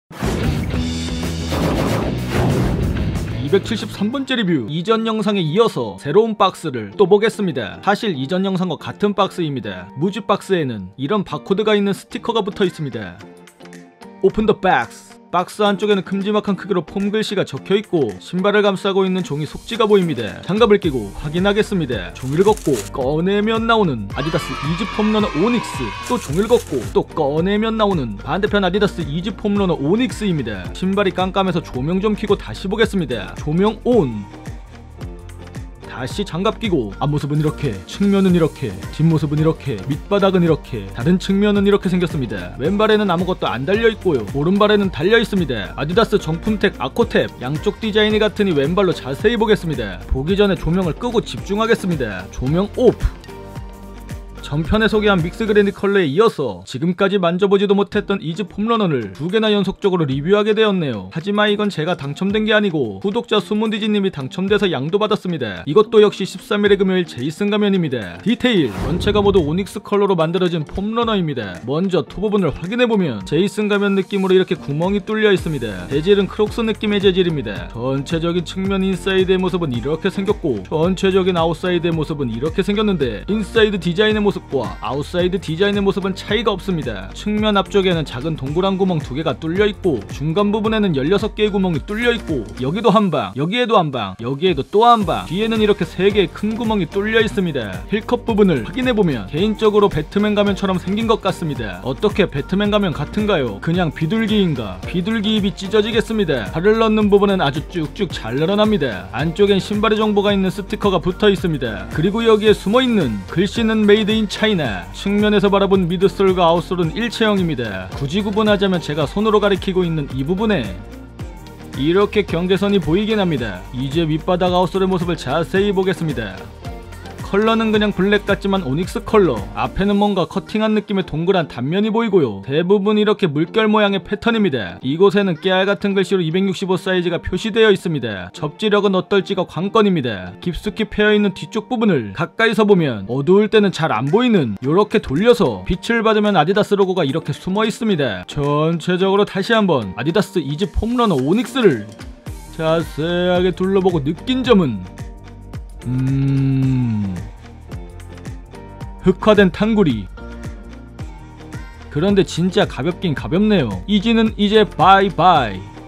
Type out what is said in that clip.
273번째 리뷰. 이전 영상에 이어서 새로운 박스를 또 보겠습니다. 사실 이전 영상과 같은 박스입니다. 무지 박스에는 이런 바코드가 있는 스티커가 붙어 있습니다. 오픈 더 박스. 박스 안쪽에는 큼지막한 크기로 폼 글씨가 적혀있고 신발을 감싸고 있는 종이 속지가 보입니다. 장갑을 끼고 확인하겠습니다. 종이를 걷고 꺼내면 나오는 아디다스 이지 폼러너 오닉스, 또 종이를 걷고 또 꺼내면 나오는 반대편 아디다스 이지 폼러너 오닉스입니다. 신발이 깜깜해서 조명 좀 켜고 다시 보겠습니다. 조명 온. 다시 장갑 끼고 앞모습은 이렇게, 측면은 이렇게, 뒷모습은 이렇게, 밑바닥은 이렇게, 다른 측면은 이렇게 생겼습니다. 왼발에는 아무것도 안 달려있고요, 오른발에는 달려있습니다. 아디다스 정품택 아코탭. 양쪽 디자인이 같으니 왼발로 자세히 보겠습니다. 보기 전에 조명을 끄고 집중하겠습니다. 조명 오프. 전편에 소개한 믹스 그랜드 컬러에 이어서 지금까지 만져보지도 못했던 이지 폼러너를 2개나 연속적으로 리뷰하게 되었네요. 하지만 이건 제가 당첨된 게 아니고 구독자 수문디지님이 당첨돼서 양도받았습니다. 이것도 역시 13일의 금요일 제이슨 가면입니다. 디테일 전체가 모두 오닉스 컬러로 만들어진 폼러너입니다. 먼저 토 부분을 확인해보면 제이슨 가면 느낌으로 이렇게 구멍이 뚫려 있습니다. 재질은 크록스 느낌의 재질입니다. 전체적인 측면 인사이드의 모습은 이렇게 생겼고 전체적인 아웃사이드의 모습은 이렇게 생겼는데 인사이드 디자인의 모습과 아웃사이드 디자인의 모습은 차이가 없습니다. 측면 앞쪽에는 작은 동그란 구멍 2개가 뚫려있고 중간 부분에는 16개의 구멍이 뚫려있고 여기도 한방, 여기에도 한방, 여기에도 또 한방, 뒤에는 이렇게 3개의 큰 구멍이 뚫려있습니다. 힐컵 부분을 확인해보면 개인적으로 배트맨 가면처럼 생긴 것 같습니다. 어떻게 배트맨 가면 같은가요? 그냥 비둘기인가? 비둘기 입이 찢어지겠습니다. 발을 넣는 부분은 아주 쭉쭉 잘 늘어납니다. 안쪽엔 신발의 정보가 있는 스티커가 붙어있습니다. 그리고 여기에 숨어있는 글씨는 메이드 인 차이나. 측면에서 바라본 미드솔과 아웃솔은 일체형입니다. 굳이 구분하자면 제가 손으로 가리키고 있는 이 부분에 이렇게 경계선이 보이긴 합니다. 이제 밑바닥 아웃솔의 모습을 자세히 보겠습니다. 컬러는 그냥 블랙 같지만 오닉스 컬러. 앞에는 뭔가 커팅한 느낌의 동그란 단면이 보이고요. 대부분 이렇게 물결 모양의 패턴입니다. 이곳에는 깨알 같은 글씨로 265 사이즈가 표시되어 있습니다. 접지력은 어떨지가 관건입니다. 깊숙이 패여있는 뒤쪽 부분을 가까이서 보면 어두울 때는 잘 안 보이는, 요렇게 돌려서 빛을 받으면 아디다스 로고가 이렇게 숨어 있습니다. 전체적으로 다시 한번 아디다스 이지 폼러너 오닉스를 자세하게 둘러보고 느낀 점은 흑화된 탕구리. 그런데 진짜 가볍긴 가볍네요. 이지는 이제 바이바이.